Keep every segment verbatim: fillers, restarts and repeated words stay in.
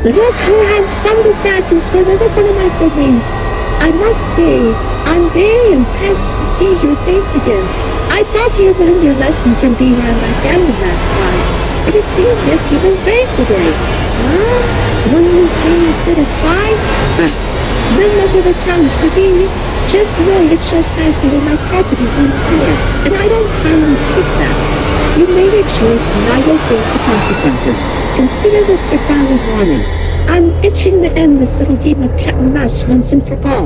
Look who had stumbled back into another one of my domains. I must say, I'm very impressed to see your face again. I thought you learned your lesson from being around my family last time, but it seems you're feeling brave today. Huh? One new train instead of five? Huh. Not much of a challenge for me. Just know you're trespassing on my property once more, and I don't kindly take that. You made a choice, and now you'll face the consequences. Consider this your final warning. I'm itching to end this little game of cat and mouse once and for all.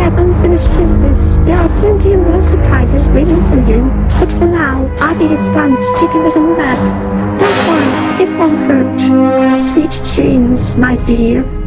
have unfinished business. There are plenty of more surprises waiting for you, but for now, I think it's time to take a little nap. Don't worry, it won't hurt. Sweet dreams, my dear.